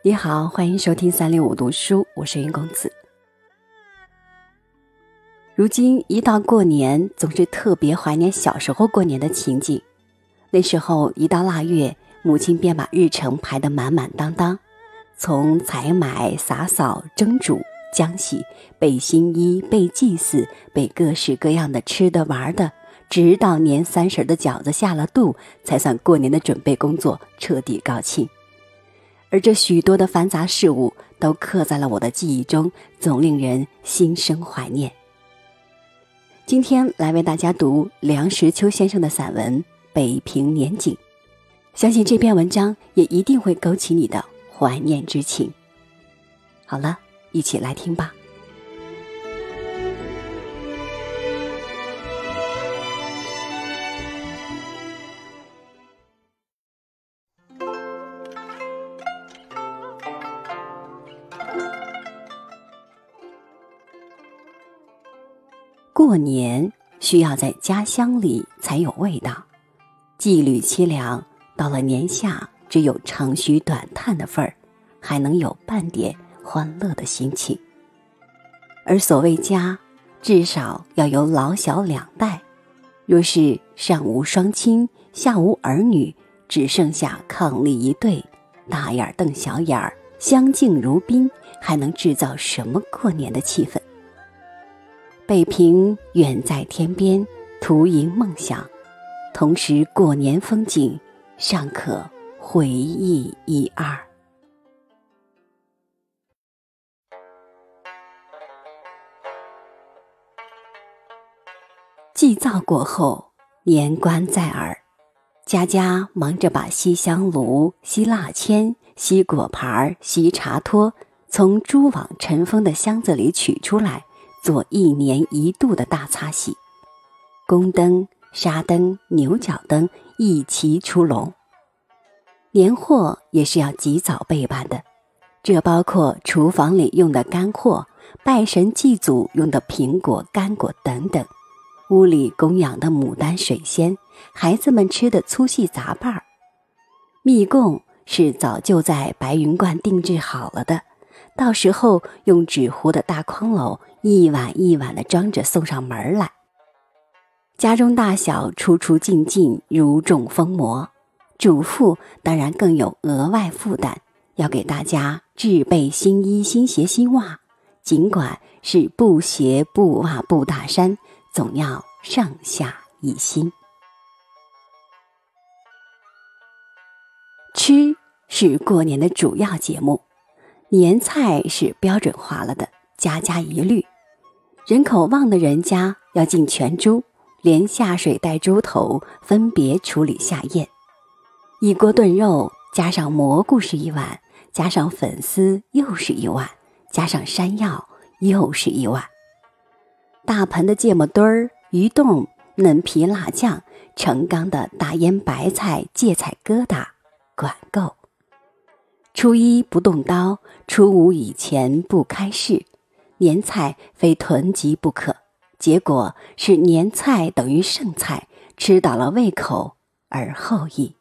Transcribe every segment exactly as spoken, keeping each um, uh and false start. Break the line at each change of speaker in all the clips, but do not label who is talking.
你好，欢迎收听三六五读书，我是云公子。如今一到过年，总是特别怀念小时候过年的情景。那时候一到腊月，母亲便把日程排得满满当当，从采买、洒扫、蒸煮、浆洗、备新衣、备祭祀、备各式各样的吃的玩的，直到年三十的饺子下了肚，才算过年的准备工作彻底告罄。而这许多的繁杂事物都刻在了我的记忆中，总令人心生怀念。今天来为大家读梁实秋先生的散文《北平年景》，相信这篇文章也一定会勾起你的怀念之情。好了，一起来听吧。过年需要在家乡里才有味道，羁旅凄凉，到了年下只有长吁短叹的份儿，还能有半点欢乐的心情。而所谓家，至少要有老小两代，若是上无双亲，下无儿女，只剩下伉俪一对，大眼瞪小眼儿，相敬如宾，还能制造什么过年的气氛？北平远在天边，徒营梦想，同时过年风景尚可回忆一二。祭灶过后，年关在耳，家家忙着把吸香炉、吸蜡签、吸果盘、吸茶托从蛛网尘封的箱子里取出来，做一年一度的大擦洗。宫灯、纱灯、牛角灯一齐出笼。年货也是要及早备办的，这包括厨房里用的干货，拜神祭祖用的苹果、干果等等，屋里供养的牡丹、水仙，孩子们吃的粗细杂拌儿。蜜供是早就在白云观定制好了的，到时候用纸糊的大筐篓一碗一碗地装着送上门来。家中大小出出进进，如中疯魔，主妇当然更有额外负担，要给大家制备新衣、新鞋、新袜，尽管是布鞋、布袜、布大衫，总要上下一心。吃是过年的主要节目，年菜是标准化了的，家家一律。人口旺的人家要进全猪，连下水带猪头分别处理下咽。一锅炖肉加上蘑菇是一碗，加上粉丝又是一碗，加上山药又是一碗。大盆的芥末墩儿、鱼冻、嫩皮辣酱，成缸的大腌白菜、芥菜疙瘩，管够。初一不动刀，初五以前不开市，年菜非囤积不可，结果是年菜等于剩菜，吃倒了胃口而后已。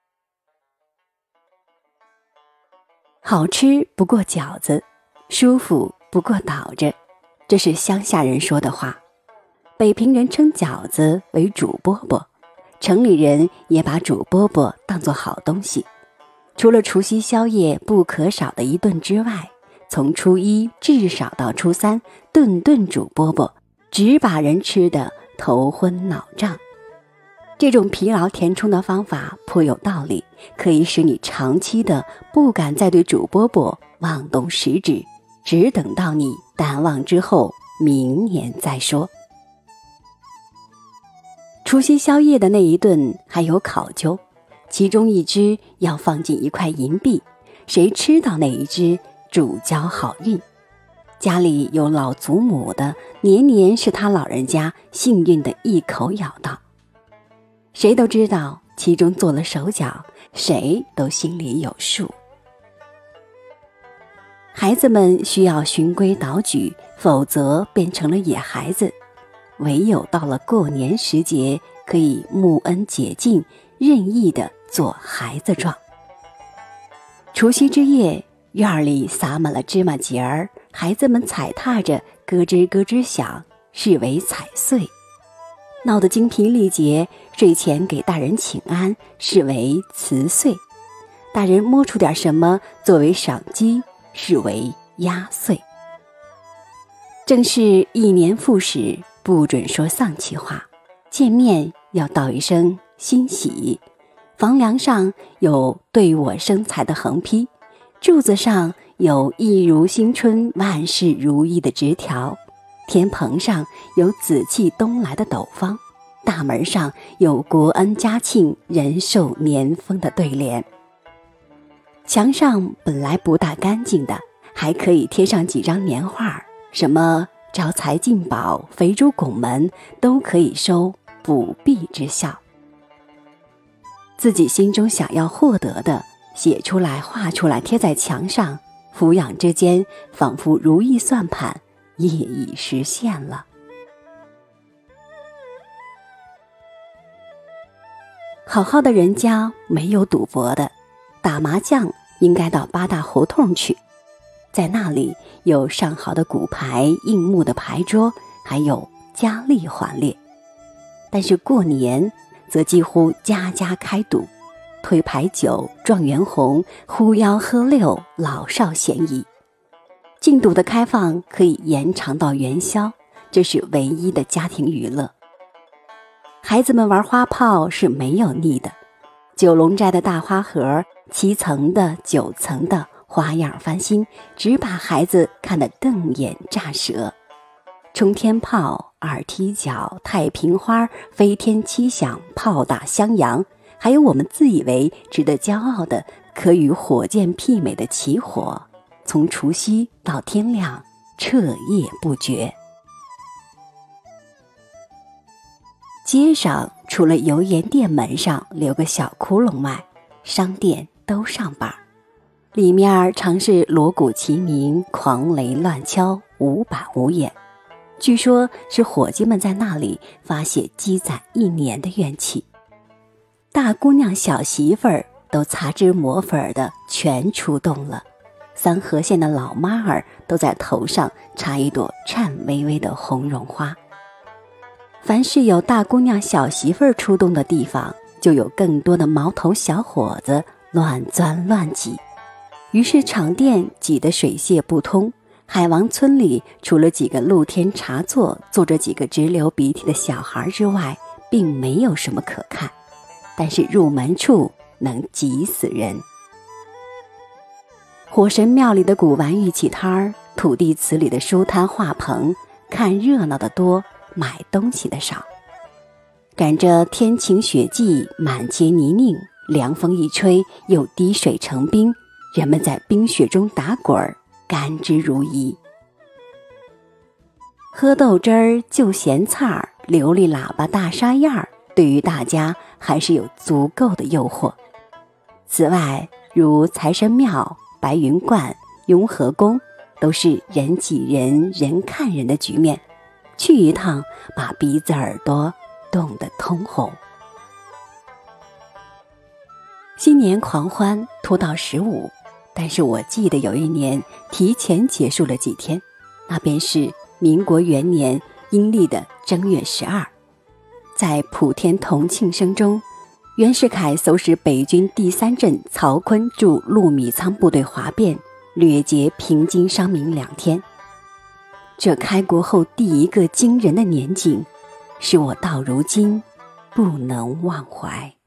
好吃不过饺子，舒服不过倒着，这是乡下人说的话。北平人称饺子为煮饽饽，城里人也把煮饽饽当作好东西。除了除夕宵夜不可少的一顿之外，从初一至少到初三，顿顿煮饽饽，只把人吃得头昏脑胀。这种疲劳填充的方法颇有道理，可以使你长期的不敢再对煮饽饽妄动食指，只等到你淡忘之后，明年再说。除夕宵夜的那一顿还有考究，其中一只要放进一块银币，谁吃到那一只主交好运。家里有老祖母的，年年是他老人家幸运的一口咬到。谁都知道其中做了手脚，谁都心里有数。孩子们需要循规蹈矩，否则变成了野孩子。唯有到了过年时节，可以沐恩解禁，任意的做孩子状。除夕之夜， 院里撒满了芝麻节儿，孩子们踩踏着咯吱咯吱响，视为踩碎；闹得精疲力竭，睡前给大人请安，视为辞岁；大人摸出点什么作为赏鸡，视为压岁。正是一年复始，不准说丧气话，见面要道一声欣喜，房梁上有对我生财的横批，柱子上有一如新春万事如意的纸条，天棚上有紫气东来的斗方，大门上有国恩家庆人寿年丰的对联。墙上本来不大干净的，还可以贴上几张年画，什么招财进宝、肥猪拱门，都可以收补弊之效。自己心中想要获得的，写出来画出来贴在墙上，俯仰之间，仿佛如意算盘业已实现了。好好的人家没有赌博的，打麻将应该到八大胡同去，在那里有上好的骨牌、硬木的牌桌，还有佳丽环列。但是过年则几乎家家开赌，推牌九、状元红、呼吆喝六，老少咸宜。禁赌的开放可以延长到元宵，这是唯一的家庭娱乐。孩子们玩花炮是没有腻的，九龙寨的大花盒，七层的、九层的，花样翻新，只把孩子看得瞪眼乍舌。冲天炮、二踢脚、太平花、飞天七响、炮打襄阳，还有我们自以为值得骄傲的可与火箭媲美的起火，从除夕到天亮，彻夜不绝。街上除了油盐店门上留个小窟窿外，商店都上班，里面常是锣鼓齐鸣，狂雷乱敲，无板无眼。据说是伙计们在那里发泄积攒一年的怨气。大姑娘小媳妇儿都擦脂抹粉的全出动了，三河县的老妈儿都在头上插一朵颤巍巍的红绒花。凡是有大姑娘小媳妇儿出动的地方，就有更多的毛头小伙子乱钻乱挤，于是场店挤得水泄不通。海王村里除了几个露天茶座坐着几个直流鼻涕的小孩之外，并没有什么可看，但是入门处能挤死人。火神庙里的古玩玉器摊儿，土地祠里的书摊画棚，看热闹的多，买东西的少。赶着天晴雪霁，满街泥泞，凉风一吹，又滴水成冰，人们在冰雪中打滚儿，甘之如饴。喝豆汁儿、就咸菜儿、流利喇叭、大沙样儿，对于大家还是有足够的诱惑。此外，如财神庙、白云观、雍和宫，都是人挤人、人看人的局面，去一趟把鼻子耳朵冻得通红。新年狂欢拖到十五，但是我记得有一年提前结束了几天，那便是民国元年阴历的正月十二。在普天同庆声中，袁世凯唆使北军第三镇曹锟驻陆米仓部队哗变，掠劫平津商民两天。这开国后第一个惊人的年景，使我到如今不能忘怀。